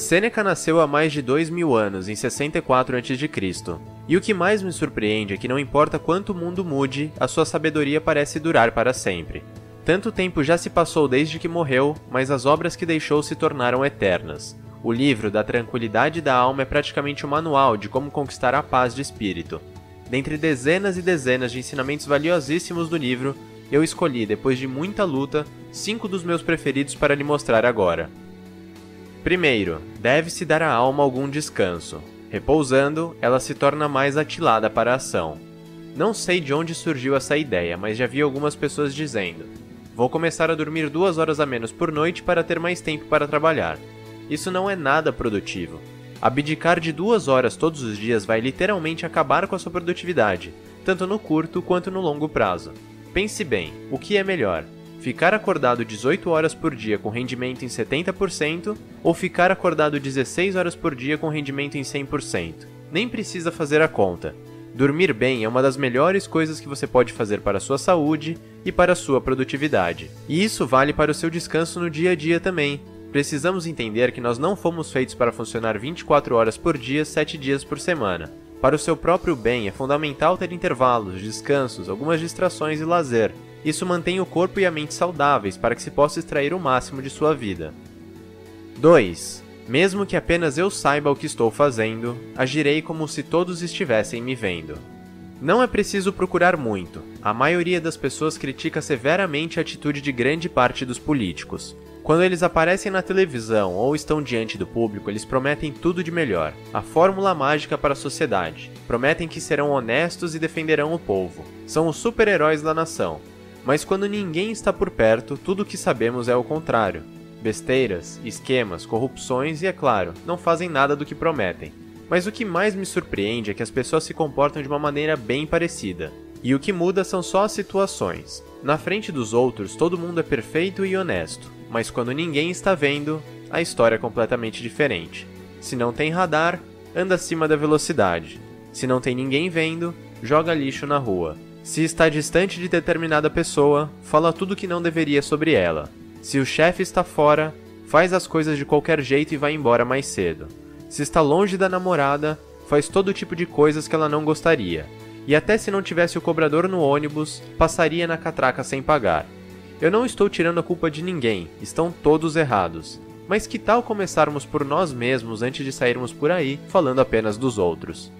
Sêneca nasceu há mais de 2000 anos, em 64 a.C., e o que mais me surpreende é que não importa quanto o mundo mude, a sua sabedoria parece durar para sempre. Tanto tempo já se passou desde que morreu, mas as obras que deixou se tornaram eternas. O livro da tranquilidade da alma é praticamente um manual de como conquistar a paz de espírito. Dentre dezenas e dezenas de ensinamentos valiosíssimos do livro, eu escolhi, depois de muita luta, 5 dos meus preferidos para lhe mostrar agora. Primeiro, deve-se dar à alma algum descanso. Repousando, ela se torna mais atilada para a ação. Não sei de onde surgiu essa ideia, mas já vi algumas pessoas dizendo: vou começar a dormir 2 horas a menos por noite para ter mais tempo para trabalhar. Isso não é nada produtivo. Abdicar de 2 horas todos os dias vai literalmente acabar com a sua produtividade, tanto no curto quanto no longo prazo. Pense bem, o que é melhor? Ficar acordado 18 horas por dia com rendimento em 70% ou ficar acordado 16 horas por dia com rendimento em 100%? Nem precisa fazer a conta. Dormir bem é uma das melhores coisas que você pode fazer para a sua saúde e para a sua produtividade. E isso vale para o seu descanso no dia a dia também. Precisamos entender que nós não fomos feitos para funcionar 24 horas por dia, 7 dias por semana. Para o seu próprio bem, é fundamental ter intervalos, descansos, algumas distrações e lazer. Isso mantém o corpo e a mente saudáveis para que se possa extrair o máximo de sua vida. 2. Mesmo que apenas eu saiba o que estou fazendo, agirei como se todos estivessem me vendo. Não é preciso procurar muito. A maioria das pessoas critica severamente a atitude de grande parte dos políticos. Quando eles aparecem na televisão ou estão diante do público, eles prometem tudo de melhor, a fórmula mágica para a sociedade. Prometem que serão honestos e defenderão o povo. São os super-heróis da nação. Mas quando ninguém está por perto, tudo o que sabemos é o contrário. Besteiras, esquemas, corrupções e, é claro, não fazem nada do que prometem. Mas o que mais me surpreende é que as pessoas se comportam de uma maneira bem parecida. E o que muda são só as situações. Na frente dos outros, todo mundo é perfeito e honesto. Mas quando ninguém está vendo, a história é completamente diferente. Se não tem radar, anda acima da velocidade. Se não tem ninguém vendo, joga lixo na rua. Se está distante de determinada pessoa, fala tudo que não deveria sobre ela. Se o chefe está fora, faz as coisas de qualquer jeito e vai embora mais cedo. Se está longe da namorada, faz todo tipo de coisas que ela não gostaria. E até se não tivesse o cobrador no ônibus, passaria na catraca sem pagar. Eu não estou tirando a culpa de ninguém, estão todos errados. Mas que tal começarmos por nós mesmos antes de sairmos por aí falando apenas dos outros?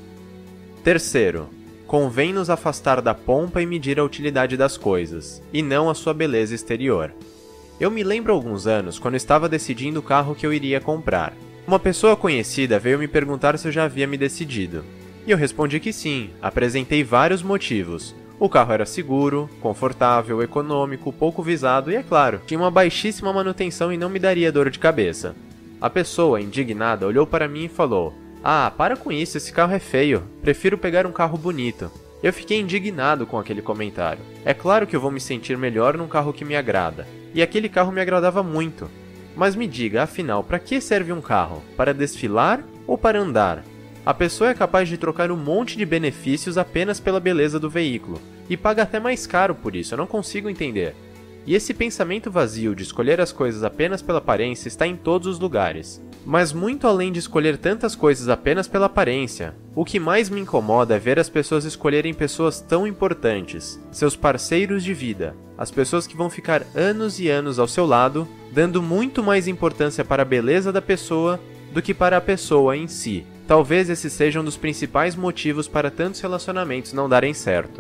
Terceiro, convém nos afastar da pompa e medir a utilidade das coisas, e não a sua beleza exterior. Eu me lembro há alguns anos, quando estava decidindo o carro que eu iria comprar. Uma pessoa conhecida veio me perguntar se eu já havia me decidido. E eu respondi que sim, apresentei vários motivos. O carro era seguro, confortável, econômico, pouco visado e, é claro, tinha uma baixíssima manutenção e não me daria dor de cabeça. A pessoa, indignada, olhou para mim e falou: "Ah, para com isso, esse carro é feio. Prefiro pegar um carro bonito." Eu fiquei indignado com aquele comentário. É claro que eu vou me sentir melhor num carro que me agrada. E aquele carro me agradava muito. Mas me diga, afinal, para que serve um carro? Para desfilar ou para andar? A pessoa é capaz de trocar um monte de benefícios apenas pela beleza do veículo. E paga até mais caro por isso, eu não consigo entender. E esse pensamento vazio de escolher as coisas apenas pela aparência está em todos os lugares. Mas muito além de escolher tantas coisas apenas pela aparência, o que mais me incomoda é ver as pessoas escolherem pessoas tão importantes, seus parceiros de vida, as pessoas que vão ficar anos e anos ao seu lado, dando muito mais importância para a beleza da pessoa do que para a pessoa em si. Talvez esse seja um dos principais motivos para tantos relacionamentos não darem certo.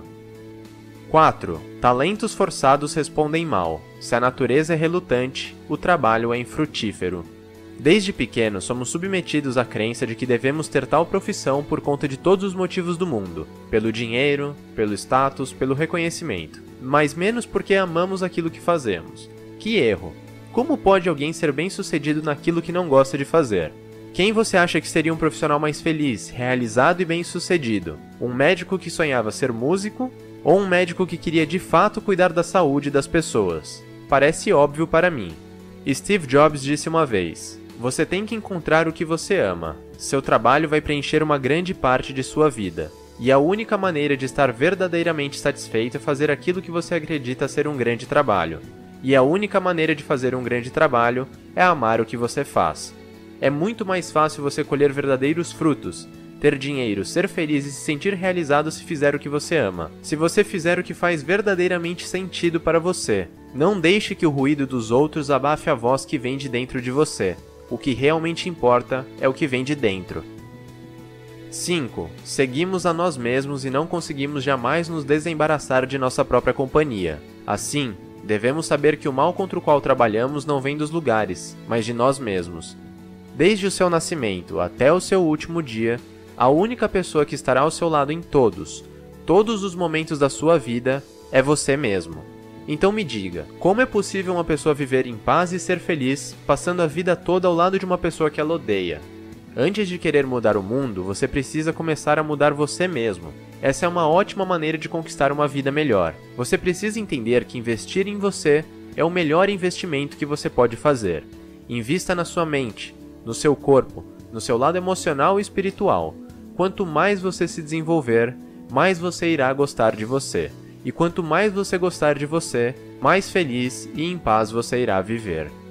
4. Talentos forçados respondem mal. Se a natureza é relutante, o trabalho é infrutífero. Desde pequenos somos submetidos à crença de que devemos ter tal profissão por conta de todos os motivos do mundo, pelo dinheiro, pelo status, pelo reconhecimento, mas menos porque amamos aquilo que fazemos. Que erro! Como pode alguém ser bem-sucedido naquilo que não gosta de fazer? Quem você acha que seria um profissional mais feliz, realizado e bem-sucedido? Um médico que sonhava ser músico ou um médico que queria de fato cuidar da saúde das pessoas? Parece óbvio para mim. Steve Jobs disse uma vez: "Você tem que encontrar o que você ama. Seu trabalho vai preencher uma grande parte de sua vida. E a única maneira de estar verdadeiramente satisfeito é fazer aquilo que você acredita ser um grande trabalho. E a única maneira de fazer um grande trabalho é amar o que você faz." É muito mais fácil você colher verdadeiros frutos, ter dinheiro, ser feliz e se sentir realizado se fizer o que você ama. Se você fizer o que faz verdadeiramente sentido para você. Não deixe que o ruído dos outros abafe a voz que vem de dentro de você. O que realmente importa é o que vem de dentro. 5. Seguimos a nós mesmos e não conseguimos jamais nos desembaraçar de nossa própria companhia. Assim, devemos saber que o mal contra o qual trabalhamos não vem dos lugares, mas de nós mesmos. Desde o seu nascimento até o seu último dia, a única pessoa que estará ao seu lado em todos os momentos da sua vida é você mesmo. Então me diga, como é possível uma pessoa viver em paz e ser feliz, passando a vida toda ao lado de uma pessoa que ela odeia? Antes de querer mudar o mundo, você precisa começar a mudar você mesmo. Essa é uma ótima maneira de conquistar uma vida melhor. Você precisa entender que investir em você é o melhor investimento que você pode fazer. Invista na sua mente, no seu corpo, no seu lado emocional e espiritual. Quanto mais você se desenvolver, mais você irá gostar de você. E quanto mais você gostar de você, mais feliz e em paz você irá viver.